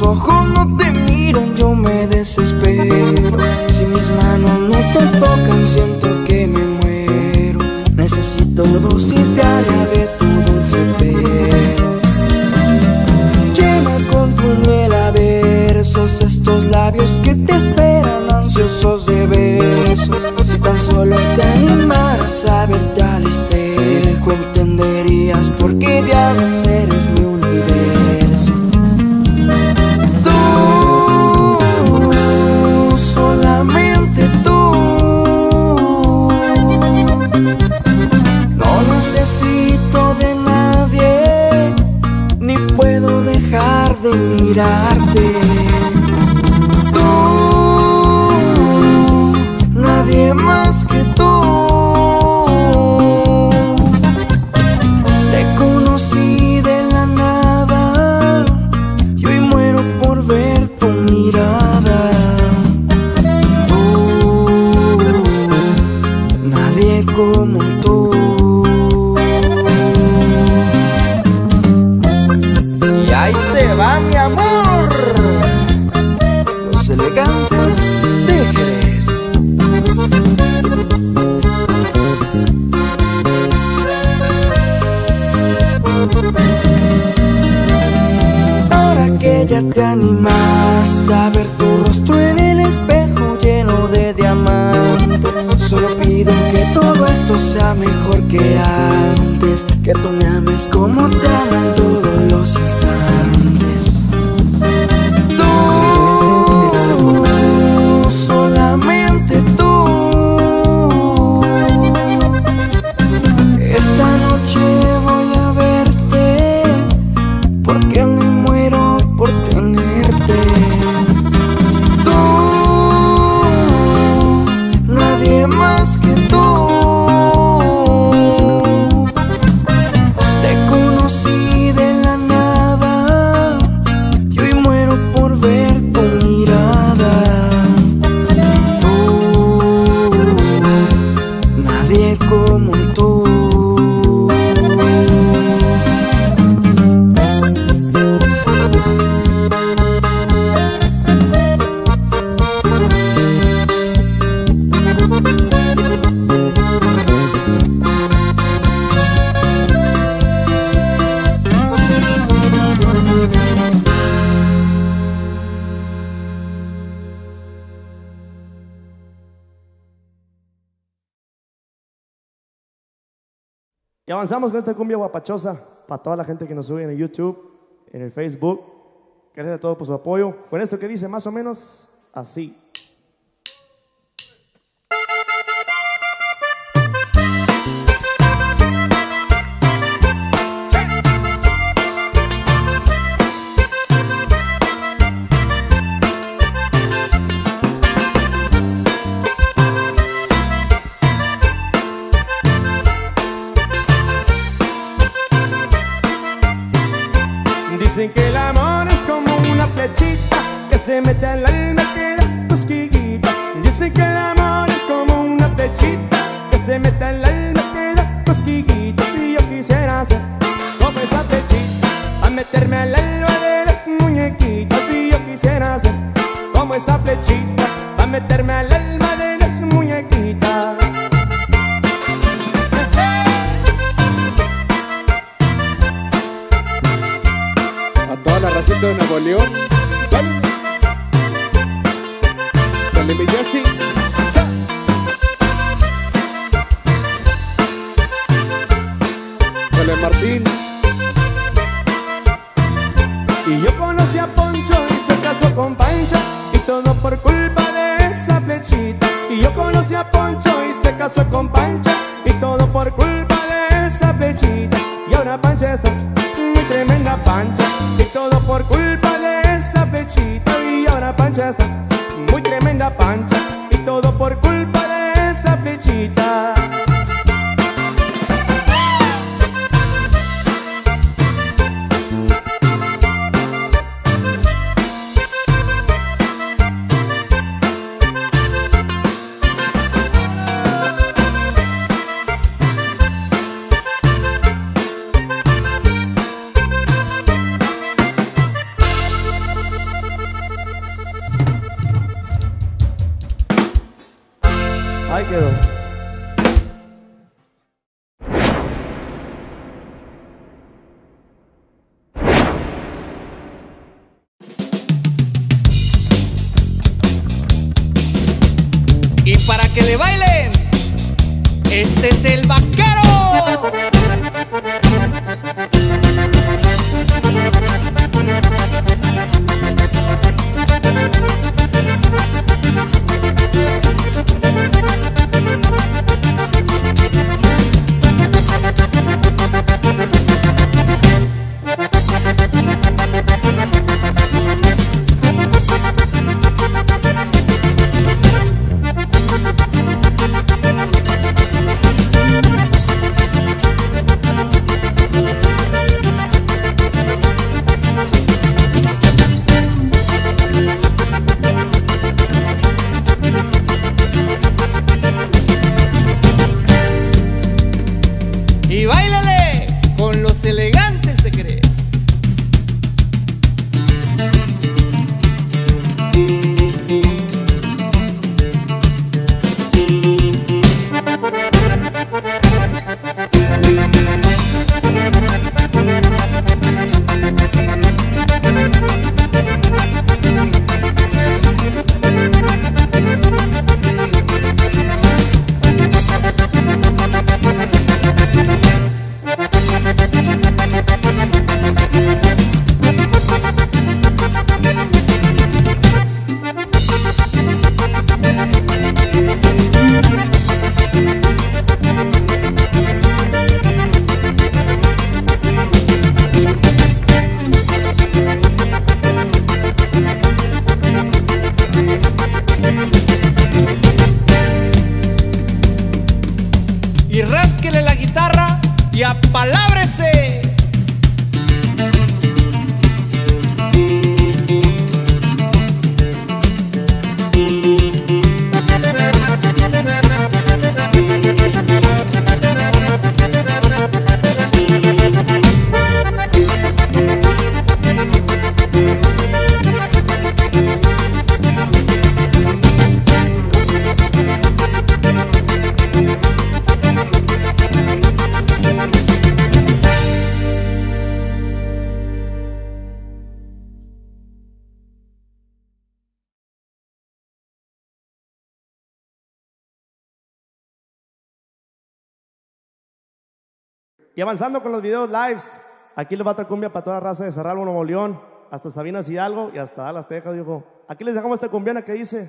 ojos no te miran, yo me desespero. Si mis manos no te tocan, siento que me muero. Necesito dosis diaria de tu dulce pelo. Llena con tu miel a versos estos labios que te esperan ansiosos de besos. Si tan solo te animaras a verte al espejo, entenderías por qué diablos eres mi universo. Tú, solamente tú. No necesito de nadie, ni puedo dejar de mirarte. Nadie más que tú. Te conocí de la nada y hoy muero por ver tu mirada. Tú, nadie como tú. Y ahí te va mi amor, Los Elegantes de Jerez. Ahora que ya te animaste a ver tu rostro en el espejo lleno de diamantes, solo pido que todo esto sea mejor que antes, que tú me ames como te amo en todos los instantes. Tú, solamente tú. Esta noche voy a verte porque me muero por tenerte. Tú, nadie más que tú. Te conocí de la nada y hoy muero por ver tu mirada. Tú, nadie como tú. Y avanzamos con esta cumbia guapachosa para toda la gente que nos sube en el YouTube, en el Facebook. Gracias a todos por su apoyo. Con esto que dice más o menos así. Dicen que el amor es como una flechita que se mete al alma y te da cosquillitas. Dicen que el amor es como una flechita que se mete al alma y te da cosquillitas. Y yo quisiera ser como esa flechita a meterme al alma de las muñequitas. Y yo quisiera ser como esa flechita a meterme al alma de las muñequitas. Toda la racita de Nuevo León, dale, dale mi Jessy, dale Martín. Y yo conocí a Poncho y se casó con Pancha, y todo por culpa de esa flechita. Y yo conocí a Poncho y se casó con Pancha, y todo por culpa de esa flechita. Y ahora Pancha está muy tremenda Pancha, y todo por culpa de esa flechita. Y ahora Pancha está muy tremenda Pancha, y todo por culpa de esa flechita. que le bailen. Este es el vaquero. Y báilale con los elegantes de Querétaro. Y rásquele la guitarra y apalábrese. Y avanzando con los videos lives, aquí les va otra cumbia para toda la raza de Cerralbo, Nuevo León, hasta Sabinas Hidalgo y hasta Dallas, Texas, dijo. Aquí les dejamos esta cumbiana que dice: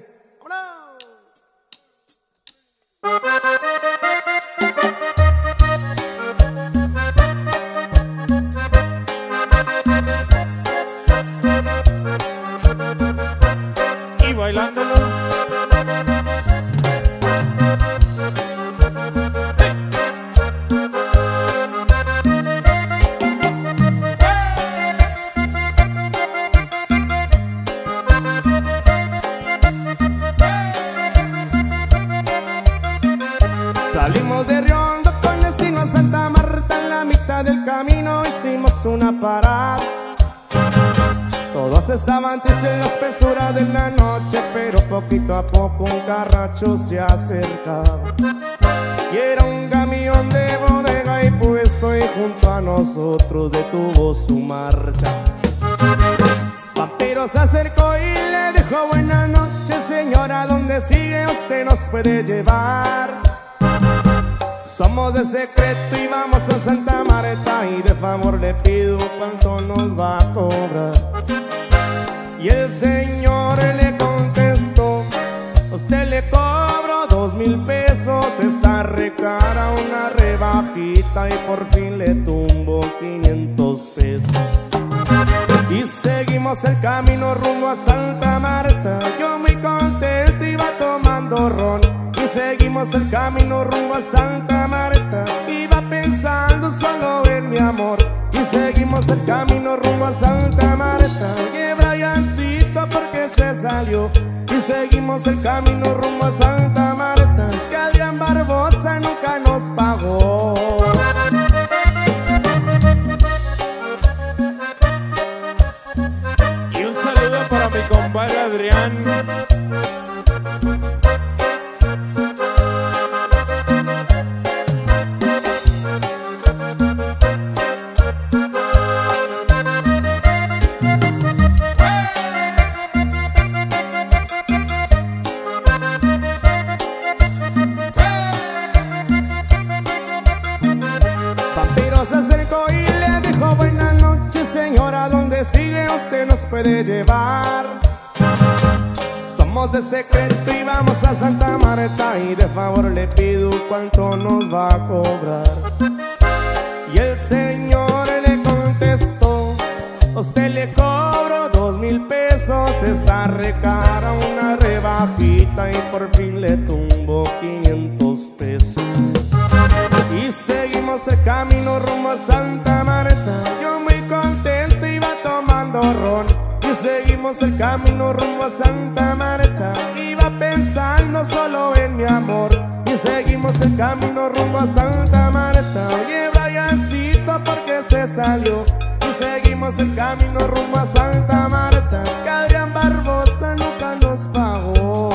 Y bailándolo. Salimos de Riondo con destino a Santa Marta. En la mitad del camino hicimos una parada. Todos estaban tristes en la espesura de la noche, pero poquito a poco un carracho se acercaba. Y era un camión de bodega y puesto y junto a nosotros detuvo su marcha. Vampiro se acercó y le dijo: buenas noches, señora, ¿dónde sigue? Usted nos puede llevar. Somos de secreto y vamos a Santa Marta, y de favor le pido cuánto nos va a cobrar. Y el señor le contestó: usted le cobro 2,000 pesos, está re cara, una rebajita, y por fin le tumbo 500 pesos. Y seguimos el camino rumbo a Santa Marta, yo muy contento iba tomando ron. Y seguimos el camino rumbo a Santa Marta, iba pensando solo en mi amor. Y seguimos el camino rumbo a Santa Marta, que Briancito porque se salió. Y seguimos el camino rumbo a Santa Marta, es que Adrián Barbosa nunca nos pagó. Y un saludo para mi compadre Adrián. donde sigue usted nos puede llevar. Somos de secreto y vamos a Santa Marta, y de favor le pido cuánto nos va a cobrar. Y el señor le contestó: a usted le cobro 2,000 pesos, está recara una rebajita, y por fin le tumbo 500 pesos. Y seguimos el camino rumbo a Santa Marta, yo muy contento iba tomando ron. Y seguimos el camino rumbo a Santa Marta, iba pensando solo en mi amor. Y seguimos el camino rumbo a Santa Marta, oye Briancito, ¿por qué se salió? Y seguimos el camino rumbo a Santa Marta, es que Adrián Barbosa nunca nos pagó.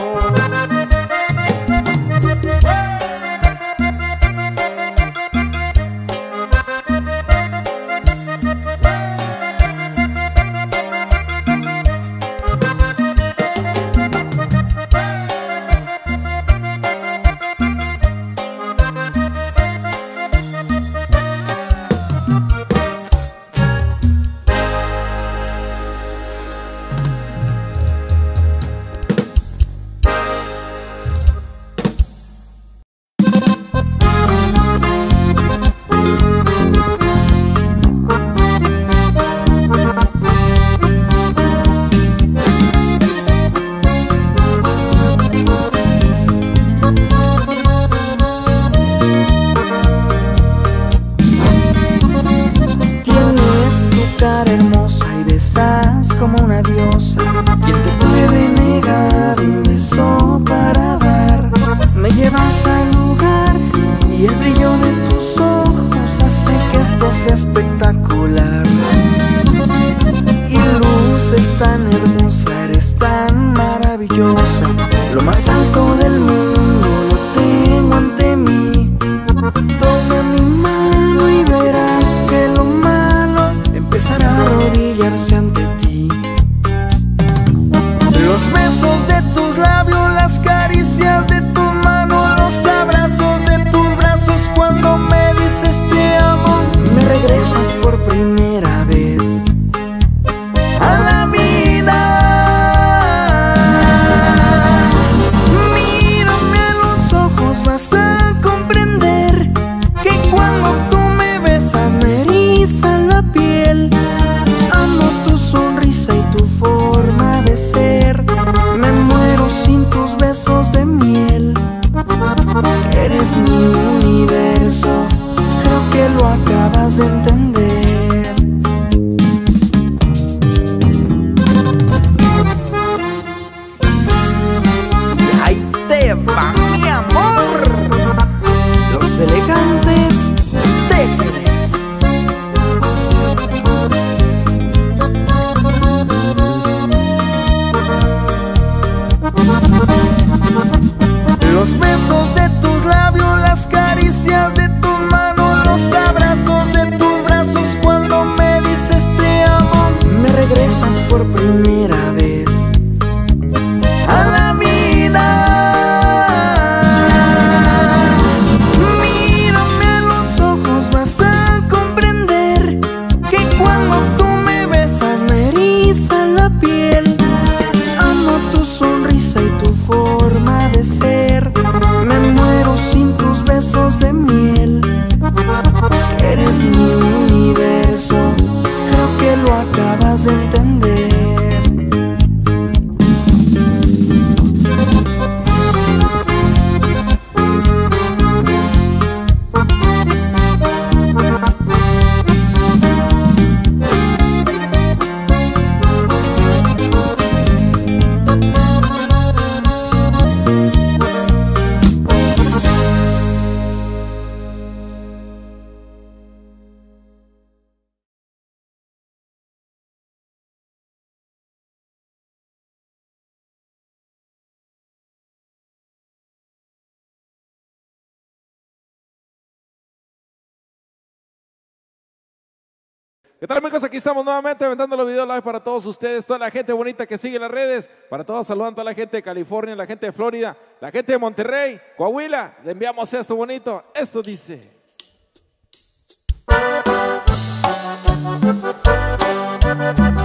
¿Qué tal, amigos? Aquí estamos nuevamente aventando los videos live para todos ustedes, toda la gente bonita que sigue las redes, para todos saludando a la gente de California, la gente de Florida, la gente de Monterrey, Coahuila. Le enviamos esto bonito. Esto dice...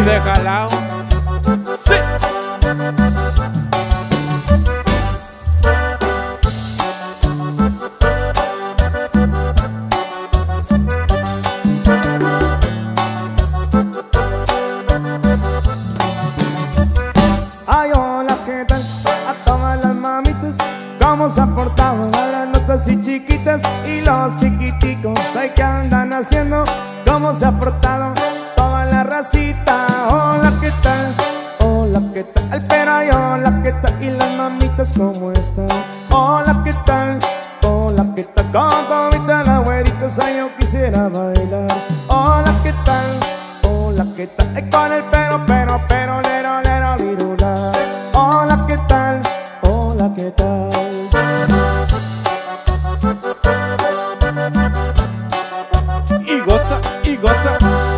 de jalao. Sí. Ay, hola, ¿qué tal? A todas las mamitas, ¿cómo se han portado? A las notas y chiquitas y los chiquiticos, ay, ¿qué andan haciendo? ¿Cómo se ha portado toda la racita? Hola, ¿qué tal? Hola, ¿qué tal? Pero ay, hola, ¿qué tal? Y las mamitas, ¿cómo están? Hola, ¿qué tal? Hola, ¿qué tal? Con comita la güeritas, ay, yo quisiera bailar. Hola, ¿qué tal? Hola, ¿qué tal? Ay, con el pero, lero, virula. Hola, ¿qué tal? Hola, ¿qué tal? Y goza, y goza.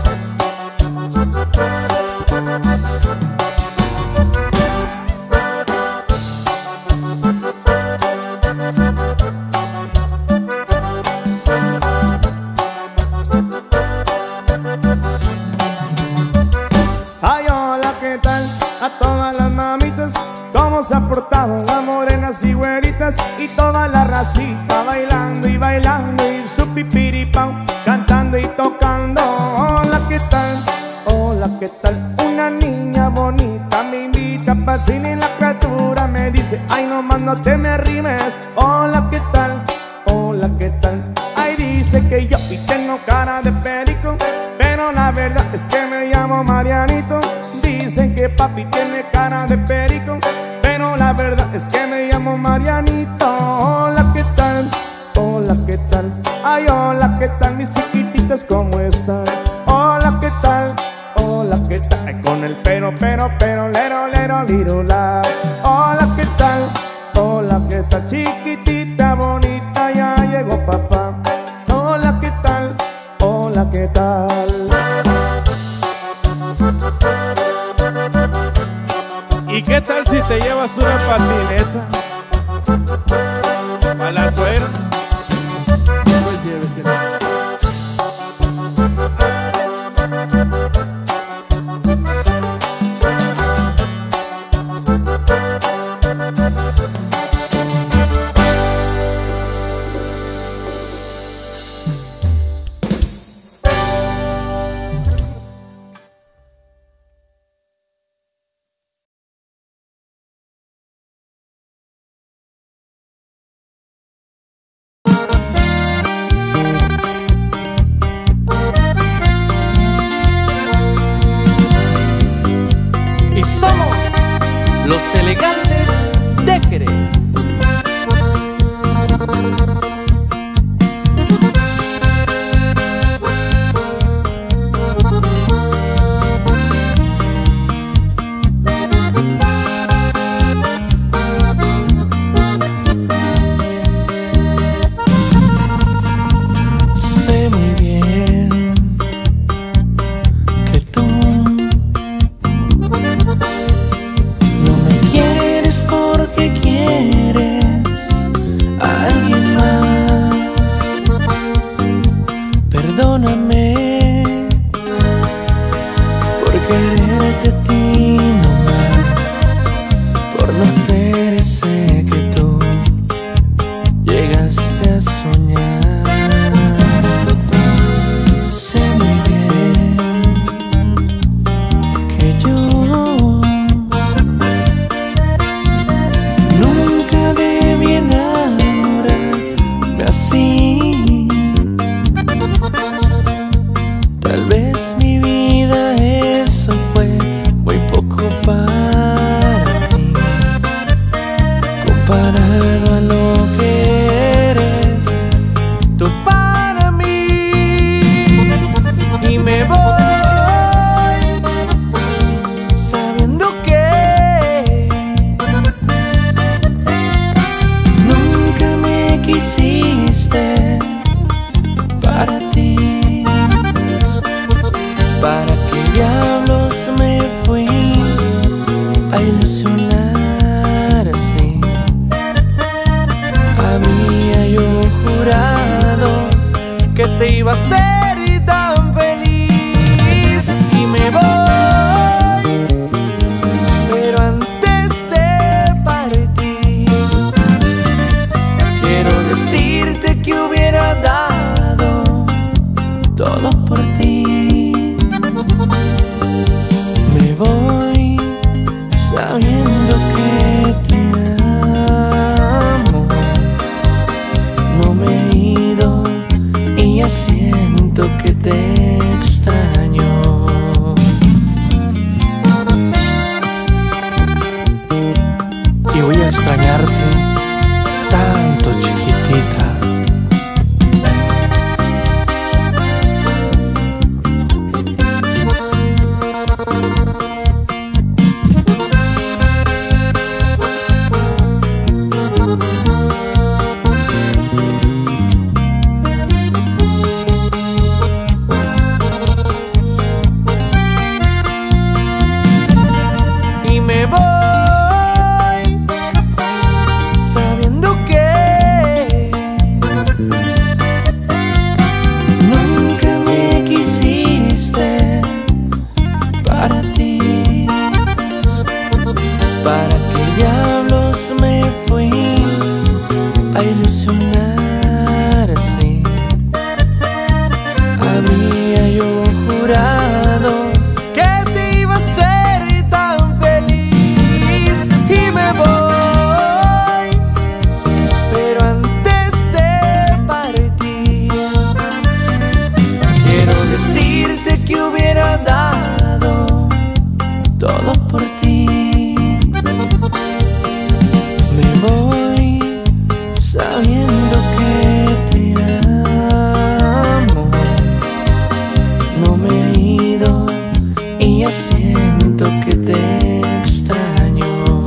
Ay, hola, ¿qué tal? A todas las mamitas, ¿cómo se han portado las morenas y güeritas? Y toda la racita bailando y su pipiripao, cantando y tocando. Hola, ¿qué tal? Hola, ¿qué tal? Una niña bonita me invita pa' cine y la criatura me dice, ay, nomás no te me arrimes. Hola, ¿qué tal? Hola, ¿qué tal? Ay, dice que yo y tengo cara de perico, pero la verdad es que me llamo Marianito. Dicen que papi tiene cara de perico, pero la verdad es que me llamo Marianito. Hola, ¿qué tal? Hola, ¿qué tal? Ay, hola, ¿qué tal? Mis chiquititas, ¿cómo están? Hola, ¿qué tal? Hola, ¿qué tal? Ay, con el pero, lero, virula. Hola, ¿qué tal? Hola, ¿qué tal? Chiquitita bonita, ya llegó papá. Hola, ¿qué tal? Hola, ¿qué tal? ¿Y qué tal si te llevas una patineta a la suegra? Pues llévetela. Somos los elegantes de Jerez. Sé muy bien que tú no me quieres porque quieres a alguien más. Perdóname por quererte a ti nomás, por no ser ese que tú llegaste a soñar. Sé muy bien que yo nunca debí enamorarme así. Tal vez mi vida eso fue muy poco para ti, comparado a lo que eres tú para mí. Y me voy sabiendo que nunca me quisiste para ti. ¿Para qué diablos me fui a ilusionar así? Había yo jurado que te iba a ser tan feliz. Y me voy ya siento que te extraño. Y voy a extrañarte tanto, chiquitita. Y me voy sabiendo que nunca me quisiste para ti. ¿Para qué diablos me fui a ilusionar así? Había yo jurado que te iba a ser tan feliz. Y me voy, pero antes de partir quiero decirte que hubiera dado todo por ti. Me voy sabiendo que te amo. No me he ido y ya siento que te extraño.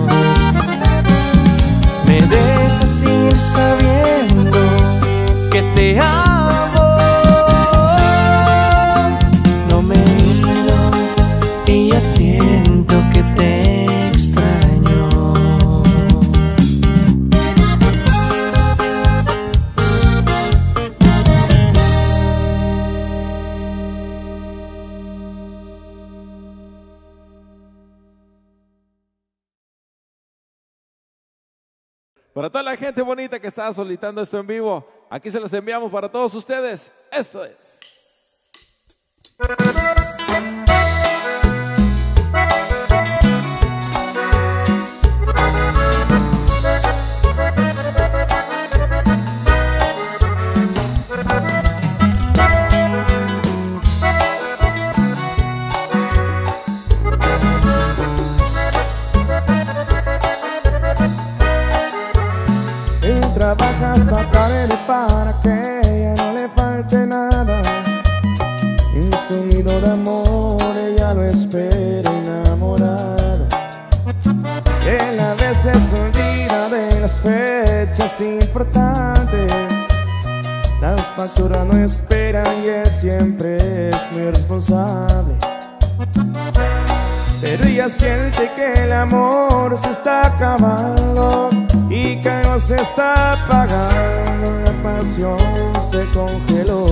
Me dejas ir sabiendo que te amo. No me he ido y ya siento que te extraño. Para toda la gente bonita que está solicitando esto en vivo, aquí se los enviamos para todos ustedes. Esto es. Él trabaja hasta tarde para que ella no le falte nada. En su nido de amor ella lo espera enamorada. Él a veces se olvida de las fechas importantes. Las facturas no esperan y él siempre es muy responsable. Pero ella siente que el amor se está acabando y que no se está apagando, la pasión se congeló.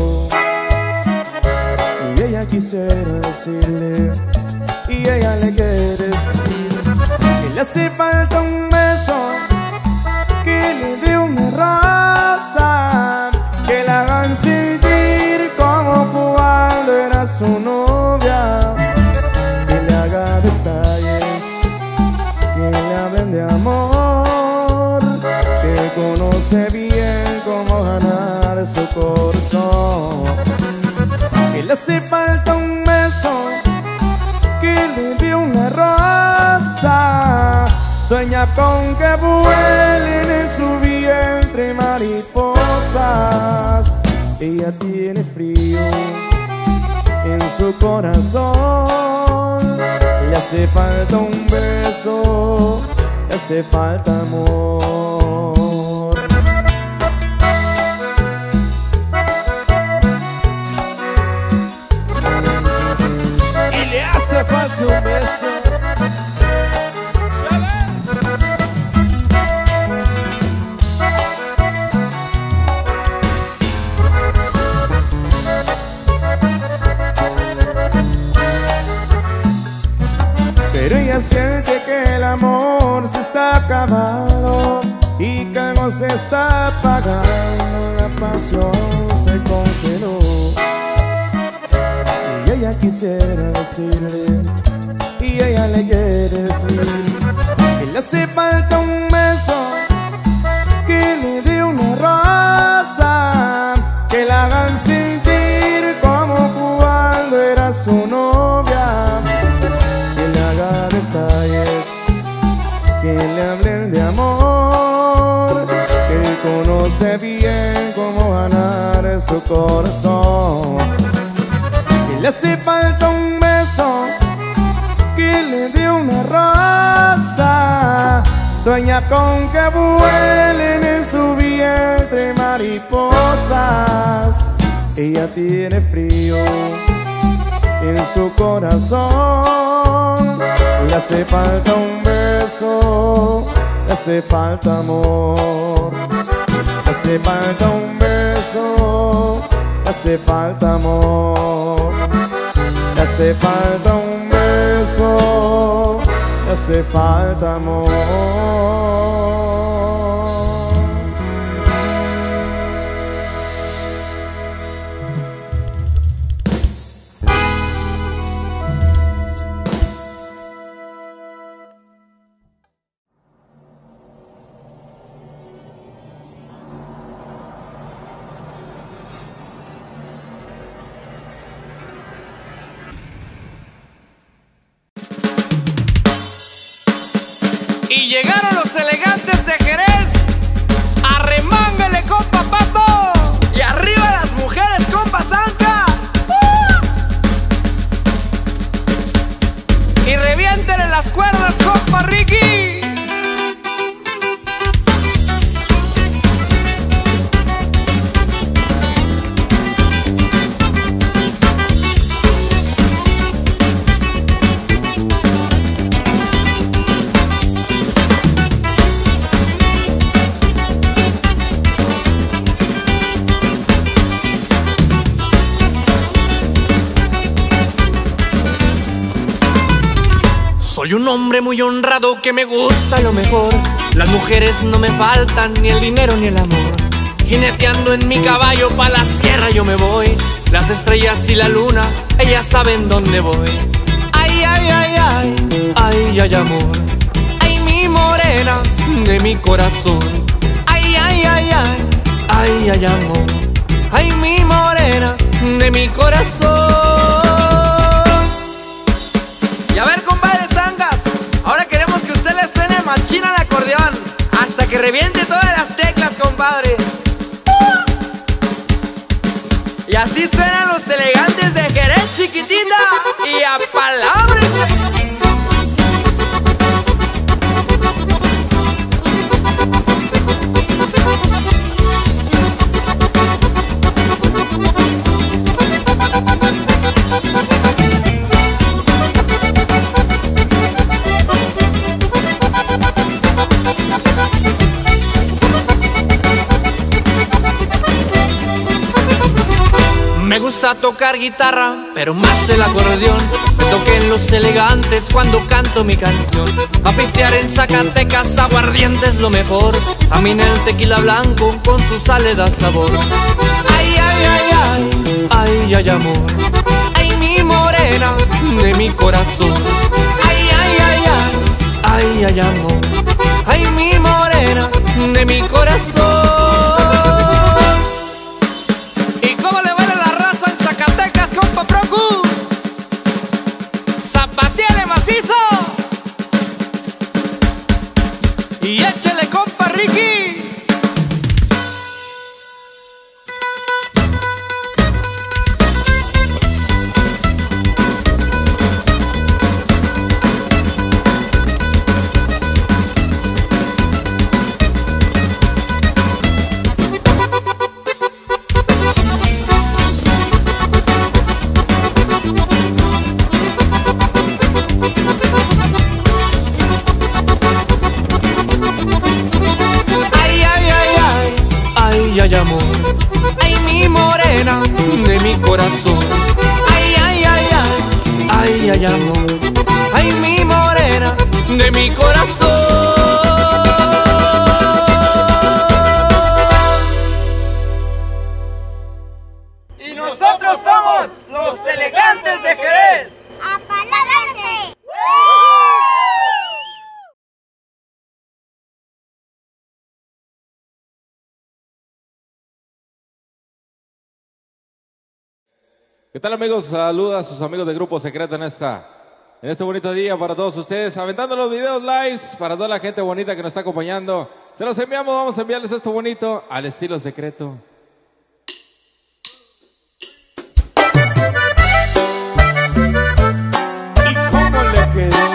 Y ella quisiera decirle, y ella le quiere decir, que le hace falta un beso, que le dé una rosa, que la hagan sentir como cuando era su novia. Haga detalles, que le hablen de amor, que conoce bien cómo ganar su corazón. Que le hace falta un beso, que le dé una rosa. Sueña con que vuelen en su vientre mariposas. Ella tiene frío en su corazón. Le hace falta un beso, le hace falta amor. Y le hace falta un beso. Pero ella siente que el amor se está acabando y que algo se está apagando, la pasión se congeló. Y ella quisiera decirle, y ella le quiere decir, que le hace falta un beso, que le dé una rosa, que la hagan su corazón. Que le hace falta un beso, que le dé una rosa. Sueña con que vuelen en su vientre mariposas. Ella tiene frío en su corazón. Le hace falta un beso, le hace falta amor. Le hace falta un beso, le hace falta amor. Le hace falta un beso, le hace falta amor. Y llegaron los elegantes de Jerez. Arremángale, compa Pato. Y arriba las mujeres, compa Zancas. Y reviéntele las cuerdas, compa Ricky. Soy un hombre muy honrado que me gusta lo mejor. Las mujeres no me faltan, ni el dinero ni el amor. Jineteando en mi caballo pa' la sierra yo me voy. Las estrellas y la luna, ellas saben dónde voy. Ay, ay, ay, ay, ay, ay, amor. Ay, mi morena de mi corazón. Ay, ay, ay, ay, ay, ay, amor. Ay, mi morena de mi corazón. Y a ver, compadre Zangas, ahora queremos que usted le suene machina al acordeón hasta que reviente todas las teclas, compadre. Y así suenan los elegantes de Jerez, chiquitita, y a palabras. Me gusta tocar guitarra, pero más el acordeón. Me toquen los elegantes cuando canto mi canción. A pistear en Zacatecas, aguardiente es lo mejor. A mí el tequila blanco con su sal le da sabor. Ay, ay, ay, ay, ay, ay, amor. Ay, mi morena de mi corazón. Ay, ay, ay, ay, ay, ay, amor. Ay, mi morena de mi corazón. ¿Y cómo le vale la raza en Zacatecas, compa Procu? Zapateale macizo y échele, compa Ricky. Ay, ay, amor. Ay, mi morena de mi corazón. Ay, ay, ay, ay, ay, ay, amor. Ay, mi morena de mi corazón. Y nosotros somos los elegantes de Jerez. ¡Apalabrarse! ¿Qué tal, amigos? Saluda a sus amigos de Grupo Secreto en este bonito día para todos ustedes, aventando los videos lives para toda la gente bonita que nos está acompañando. Se los enviamos, vamos a enviarles esto bonito al estilo secreto. quedó.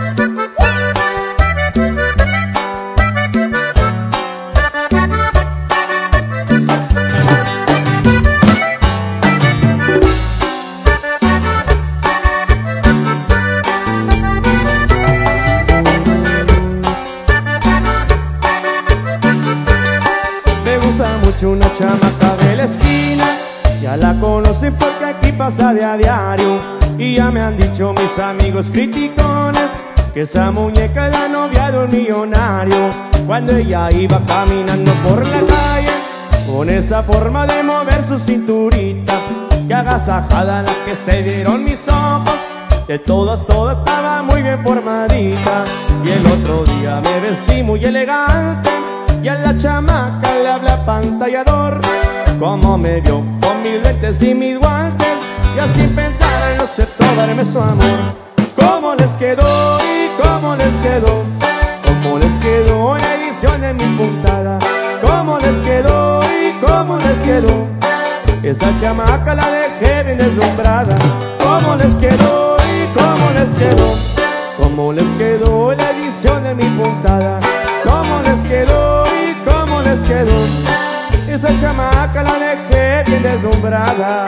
Una chamaca de la esquina, ya la conocen porque aquí pasa de a diario. Y ya me han dicho mis amigos criticones que esa muñeca es la novia de un millonario. Cuando ella iba caminando por la calle, con esa forma de mover su cinturita, que agasajada la que se dieron mis ojos, de todas estaba muy bien formadita. Y el otro día me vestí muy elegante, y a la chamaca le habla pantallador. Como me vio con mis lentes y mis guantes, y así pensar no sé darme su amor. ¿Cómo les quedó y cómo les quedó? ¿Cómo les quedó la edición de mi puntada? ¿Cómo les quedó y cómo les quedó? Esa chamaca la dejé bien deslumbrada. ¿Cómo les quedó y cómo les quedó? ¿Cómo les quedó la edición de mi puntada? ¿Cómo les quedó y cómo les quedó? Esa chamaca la dejé bien deslumbrada.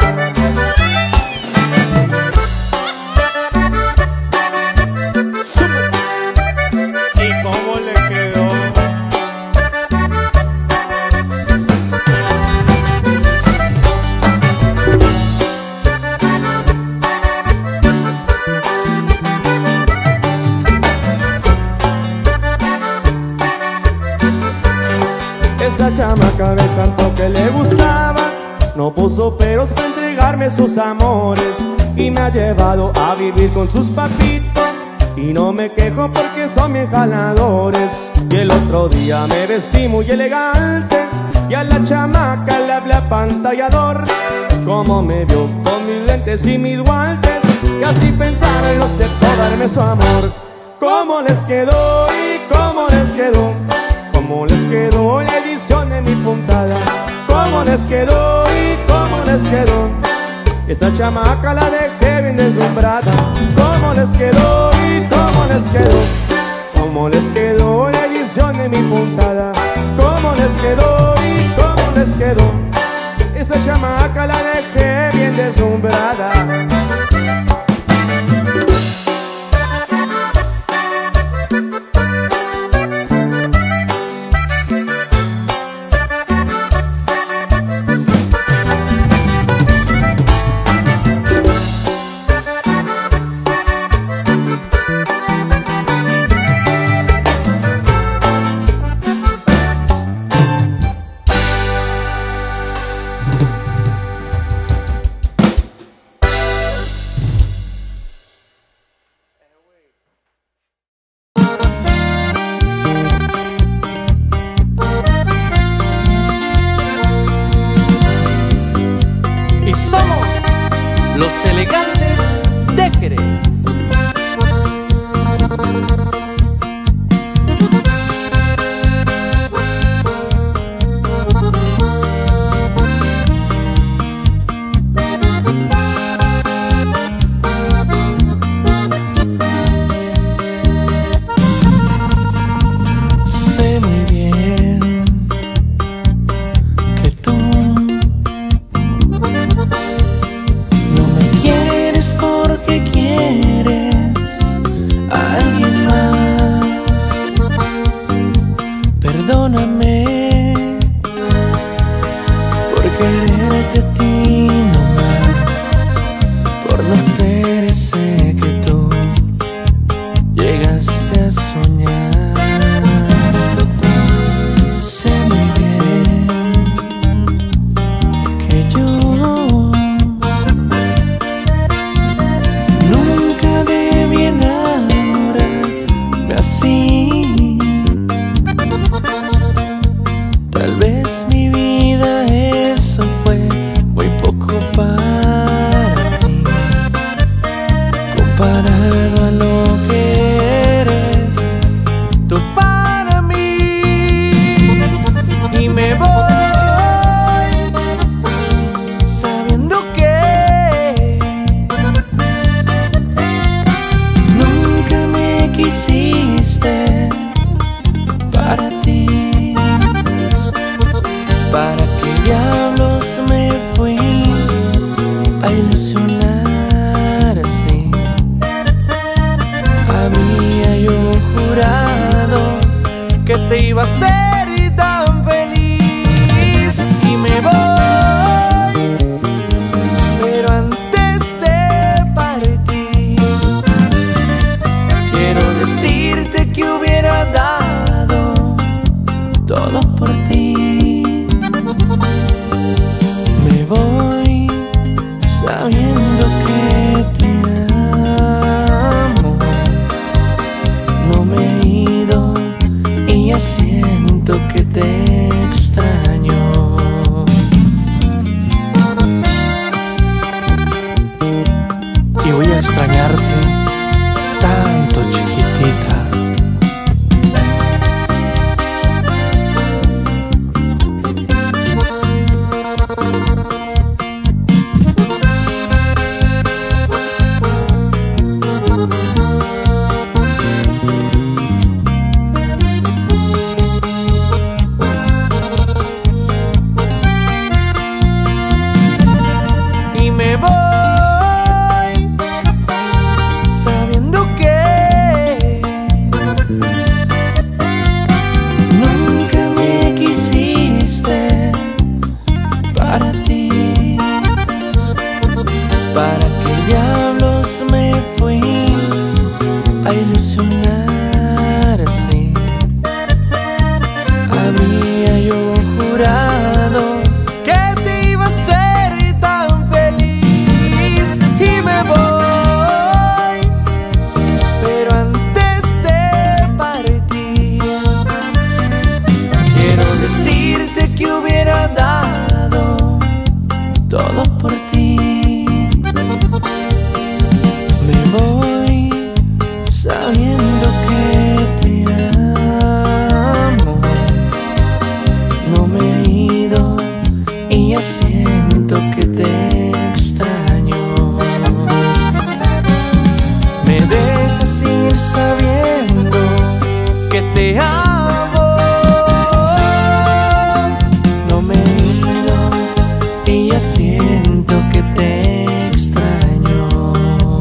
¿Y cómo le quedó? Esa chamaca de tanto que le gustaba, no puso peros para entregarme sus amores, y me ha llevado a vivir con sus papitos, y no me quejo porque son bien jaladores. Y el otro día me vestí muy elegante, y a la chamaca le hablé pantallador. Como me vio con mis lentes y mis guantes, y así pensar en no sé darme su amor. ¿Cómo les quedó y cómo les quedó? ¿Cómo les quedó la edición de mi puntada? ¿Cómo les quedó y cómo les quedó? Esa chamaca la dejé bien deslumbrada. ¿Cómo les quedó y cómo les quedó? ¿Cómo les quedó la edición de mi puntada? ¿Cómo les quedó y cómo les quedó? Esa chamaca la dejé bien deslumbrada. Y somos los elegantes de Jerez. Sé muy bien que tú no me quieres porque quieres a alguien más. Perdóname por quererte a ti nomás, por no ser ese que tú llegaste a soñar. Sé muy bien que yo nunca debí enamorarme así. Tal vez mi vida eso fue muy poco para ti. todo por ti. Me voy sabiendo que te amo. No me he ido y ya siento que te extraño. Me dejas ir sabiendo que te amo. No me he ido y ya siento que te extraño.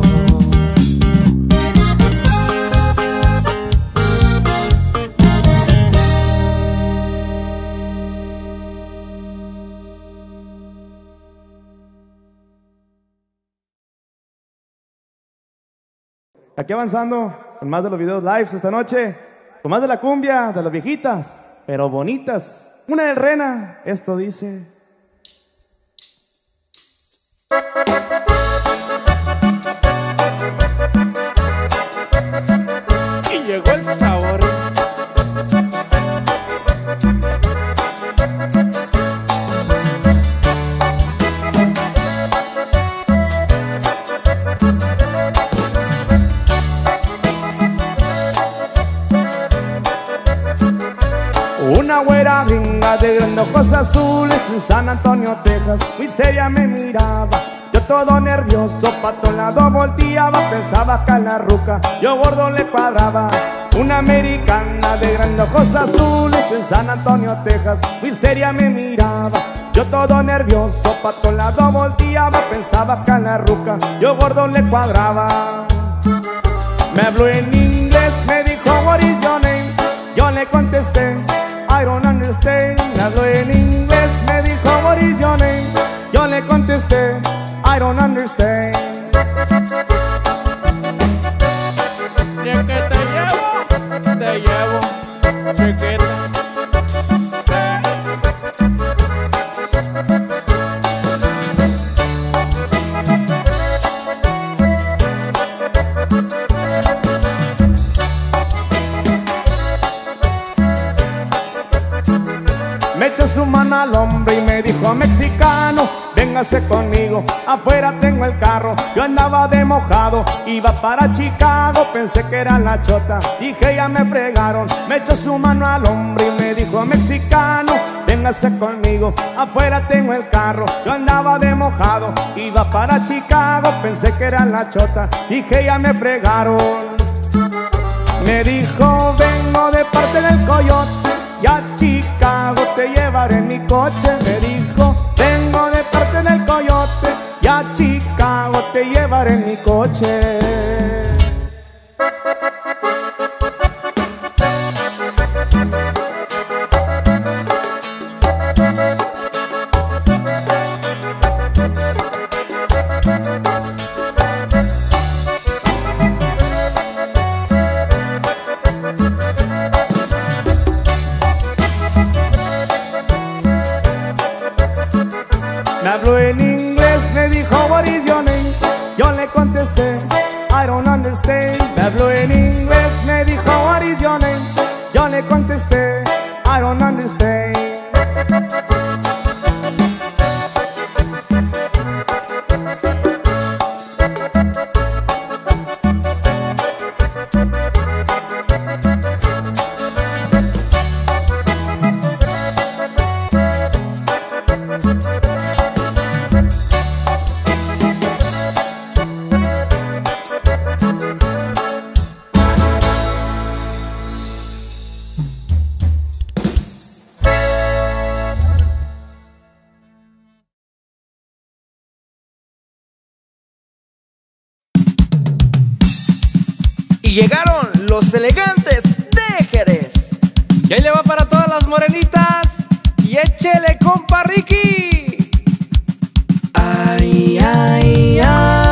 Aquí avanzando con más de los videos lives esta noche, con más de la cumbia, de las viejitas, pero bonitas. Una del Rena, esto dice. Y llegó el sabor. Una güera gringa de grandes ojos azules en San Antonio, Texas, muy seria me miraba. Yo todo nervioso, pa' todos lados volteaba. Pensaba que a la ruca yo gordo le cuadraba. Una americana de grandes ojos azules en San Antonio, Texas, muy seria me miraba. Yo todo nervioso, pa' todos lados volteaba. Pensaba que a la ruca yo gordo le cuadraba. Me habló en inglés, me dijo what is your name. Yo le contesté I don't understand. Me habló en inglés, me dijo what is your name. Yo le contesté I don't understand. Y es que te llevo, chiquita. Me echó su mano al hombro y me dijo mexicano, véngase conmigo, afuera tengo el carro. Yo andaba de mojado, iba para Chicago, pensé que era la chota, dije ya me fregaron. Me echó su mano al hombro y me dijo mexicano, véngase conmigo, afuera tengo el carro. Yo andaba de mojado, iba para Chicago, pensé que era la chota, dije ya me fregaron. Me dijo vengo de parte del Coyote, y a Chicago te llevaré en mi coche. Me dijo vengo de parte del Coyote, y a Chicago te llevaré en mi coche. Me habló en inglés, me dijo what is your name. Yo le contesté I don't understand. Me habló en inglés, me dijo what is your name. Yo le contesté I don't understand. Y llegaron los elegantes de Jerez. Y ahí le va para todas las morenitas. Y échele, compa Ricky. Ay, ay,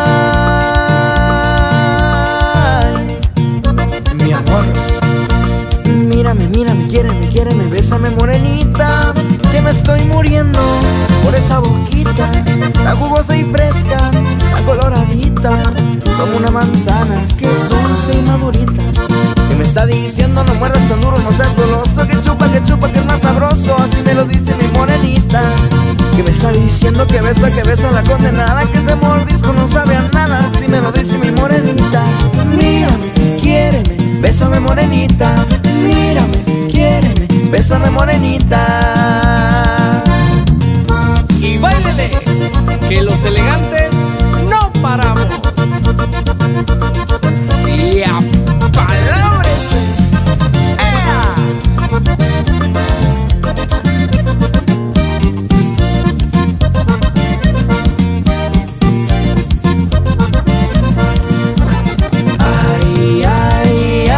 ay. Mi amor, mírame, mírame, quiéreme, bésame morenita, que me estoy muriendo por esa boquita, tan jugosa y fresca, tan coloradita, como una manzana que es dulce y madurita. Que me está diciendo no mueras tan duro, no seas goloso, que chupa, que es más sabroso, así me lo dice mi morenita. que me está diciendo que besa la condenada, que ese mordisco no sabe a nada. Si me lo dice mi morenita, mírame, quiéreme, bésame morenita. Mírame, quiéreme, bésame morenita. Y báilele, que los elegantes no paramos. Y a palabras. Ay, ay,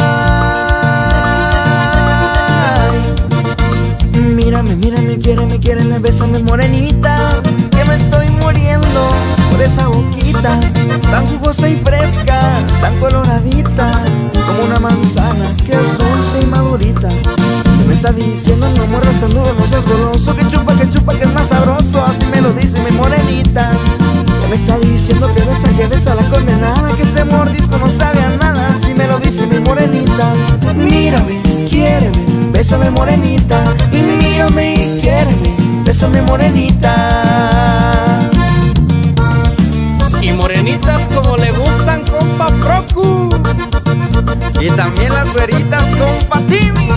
ay. Mírame, mírame, quiéreme, bésame morenita, que me estoy muriendo por esa boquita tan jugosa y fresca, tan coloradita, como una manzana que es dulce y madurita. Que me está diciendo no muerdas tan duro, no seas goloso, que chupa, que es más sabroso. Así me lo dice mi morenita. Que me está diciendo que besa la condenada, que ese mordisco no sabe a nada. Así me lo dice mi morenita. Mírame, quiéreme, bésame morenita. Y mírame y quiéreme, bésame morenita. Y morenitas como le gustan, compa Procu. Y también las güeritas, compa Timmy.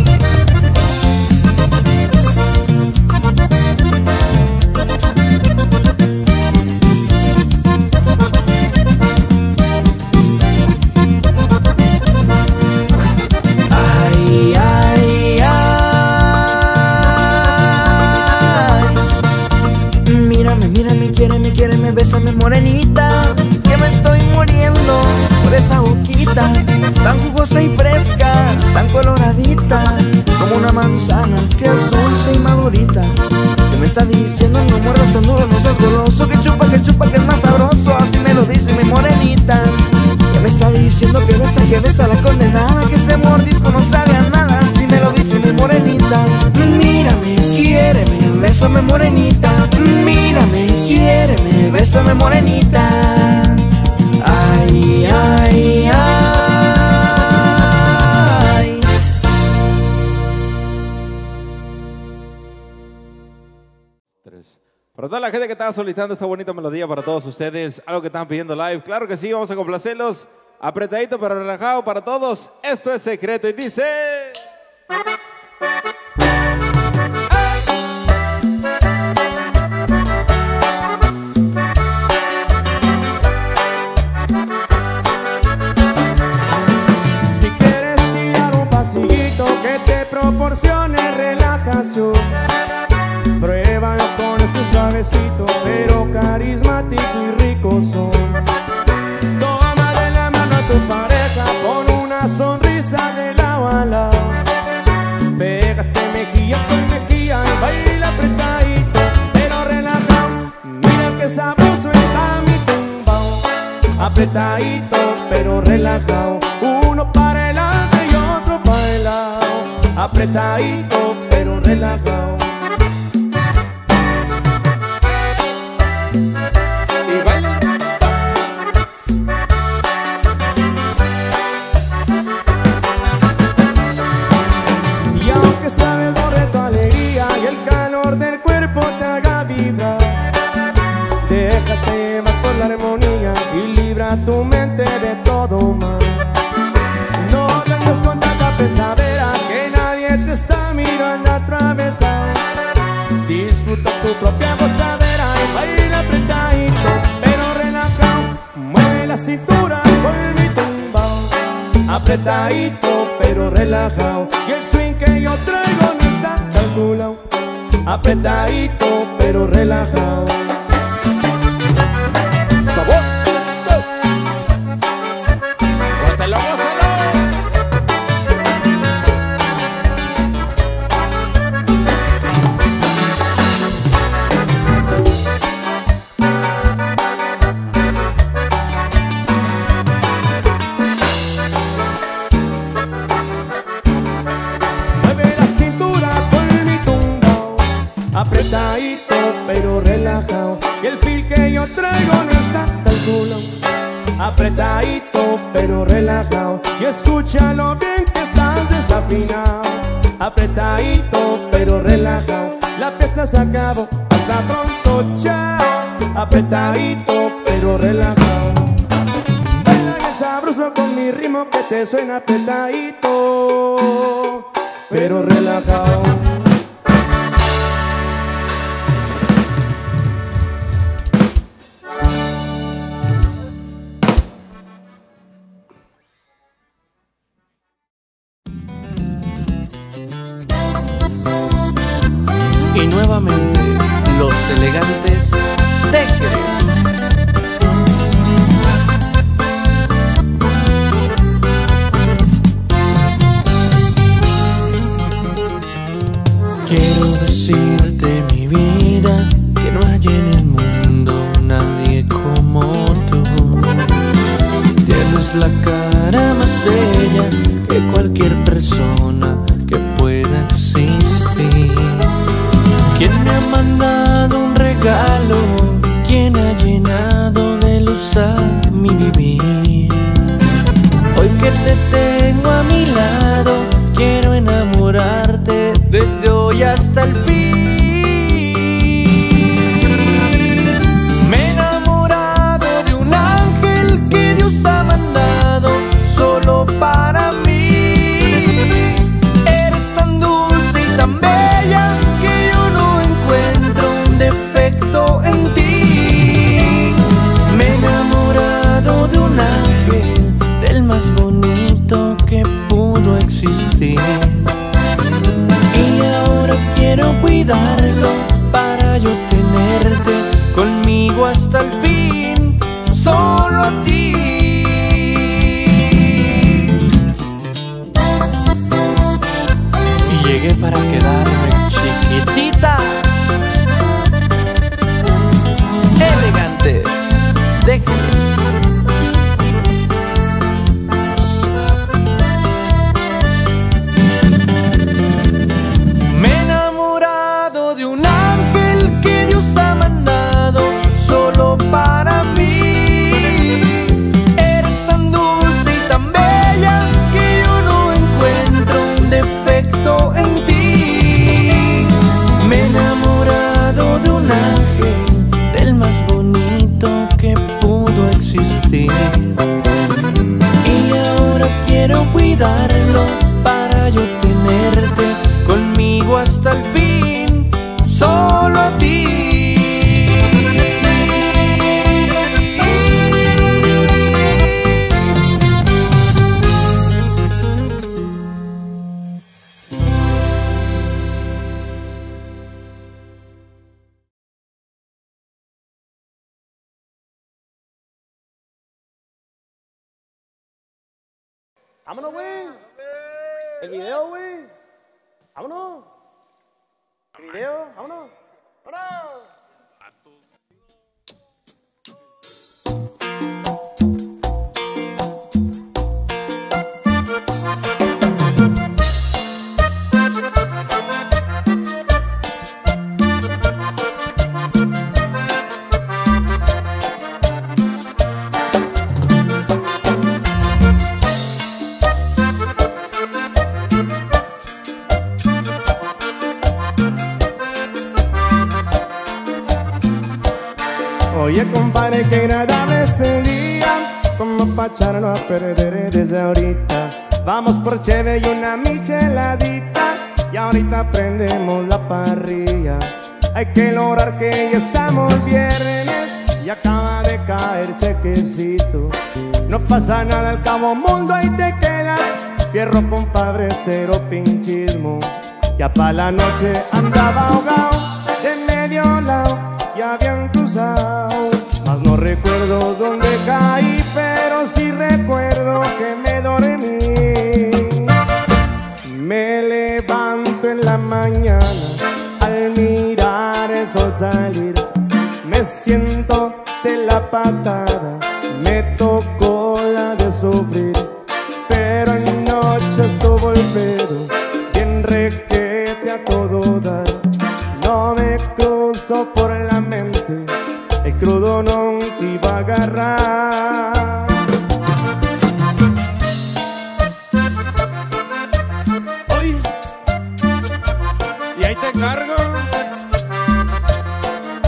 Ay, ay, ay. Mírame, quiéreme, bésame morenita, que me estoy muriendo por esa boquita tan jugosa y fresca, tan coloradita, como una manzana que es dulce y madurita. Que me está diciendo no muerdas tan duro, no seas goloso, que chupa, que es más sabroso. Así me lo dice mi morenita. Que me está diciendo que besa la condenada, que ese mordisco no sabe a nada. Así me lo dice mi morenita. Mírame, quiéreme, bésame morenita. Mírame, quiéreme, bésame morenita. Ay, ay, ay. Para toda la gente que estaba solicitando esta bonita melodía para todos ustedes, algo que están pidiendo live, claro que sí, vamos a complacerlos. Apretadito pero relajado para todos. Esto es Secreto y dice... Si quieres tirar un pasillito que te proporcione relajación, pruébalo con este suavecito, pero carismático y rico son. Toma de la mano a tu pareja con una sonrisa de lado a lado. Pégate mejilla con mejilla y baila apretadito, pero relajado. Mira que sabroso está mi tumbao. Apretadito, pero relajado. Uno para adelante y otro para el lado. Apretadito, pero relajado. Sabes borre tu alegría y el calor del cuerpo te haga vibrar. Déjate llevar por la armonía y libra tu mente de todo mal. No vengas con tanta pensadera que nadie te está mirando atravesado. Disfruta tu propia gozadera y baila apretadito pero relajado. Mueve la cintura con mi tumbao. Apretadito pero relajado. Y el swing que yo traigo no está calculado. Apretadito pero relajado. ¡Sabor! ¡Gózalo, gózalo! Apretadito pero relajado. Y el feel que yo traigo no está calculado. Apretadito pero relajado. Y escúchalo bien que estás desafinado. Apretadito pero relajado. La fiesta se acabó, hasta pronto, chao. Apretadito pero relajado. Baila bien sabroso con mi ritmo que te suena apretadito pero relajado. Y nuevamente, los elegantes de Jerez. Quiero decirte, mi vida, que no hay en el mundo nadie como tú. Tienes la cara más bella que cualquier persona que pueda existir. ¿Quién me ha mandado un regalo? ¿Quién ha llenado de luz a mi vivir? Hoy que te tengo a mi lado, quiero enamorarte desde hoy hasta el fin. Me he enamorado de un ángel que Dios ha mandado solo para mí. Eres tan dulce y tan bella que yo no encuentro un defecto en ti. Me he enamorado de un ángel, del más bonito que pudo existir. Y ahora quiero cuidarlo para yo tenerte conmigo hasta el fin, solo a ti. Y llegué para quedarme, chiquitita. Elegantes de Jerez. Me he enamorado de un ángel que Dios ha mandado solo para mí. Eres tan dulce y tan bella que yo no encuentro un defecto en ti. Me he enamorado de un ángel, del más bonito que pudo existir. Y ahora quiero cuidarlo para yo tenerte conmigo hasta el fin, solo a ti. Vámonos, güey. El video, güey. Vámonos. El video, vámonos. ¡Vámonos! Oye, compadre, qué agradable este día, como pa' echarlo a perder desde ahorita. Vamos por cheve y una micheladita, y ahorita prendemos la parrilla. Hay que lograr que ya estamos viernes, y acaba de caer chequecito. No pasa nada, al cabo mundo ahí te quedas. Fierro, compadre, cero pinchismo. Ya pa' la noche andaba ahogado, de medio lado ya habían cruzado. Mas no recuerdo dónde caí, pero sí recuerdo que me dormí. Me levanto en la mañana al mirar el sol salir. Me siento de la patada, me tocó la de sufrir. Pero en noche estuvo el pedo, bien requete a todo dar. No me cruzó por la mente, el crudo no te iba a agarrar. Oye, y ahí te cargo.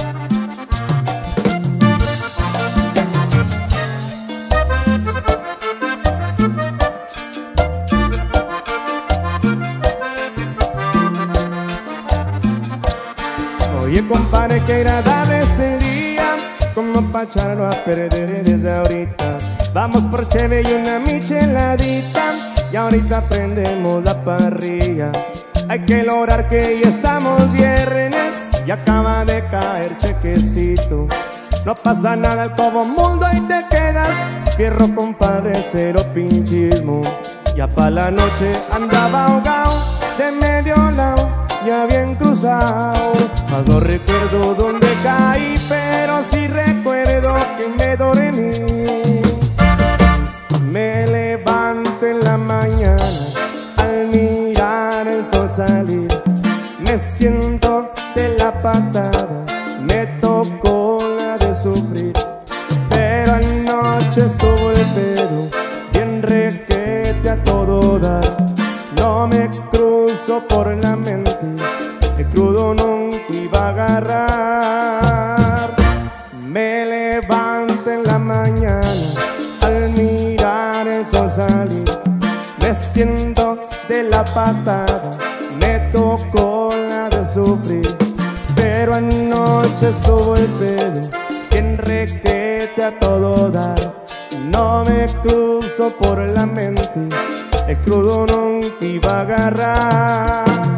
Para que agradable este día, como pa' echarlo a perder desde ahorita. Vamos por cheve y una micheladita, y ahorita prendemos la parrilla. Hay que lograr que ya estamos viernes y acaba de caer chequecito. No pasa nada, el todo mundo y te quedas. Fierro, compadre, cero pinchismo. Ya pa' la noche andaba ahogado, de medio lado, ya bien cruzado. Mas no recuerdo dónde caí, pero sí recuerdo que me dormí. Me levanto en la mañana al mirar el sol salir. Me siento de la patada, me tocó la de sufrir. Pero anoche estuvo el pedo, bien requete a todo dar. No me cruzo por la mente, el crudo nunca iba a agarrar. Me levanto en la mañana al mirar el sol salir. Me siento de la patada, me tocó la de sufrir. Pero anoche estuvo el pedo, bien requete a todo dar. No me cruzo por la mente, el crudo nunca iba a agarrar.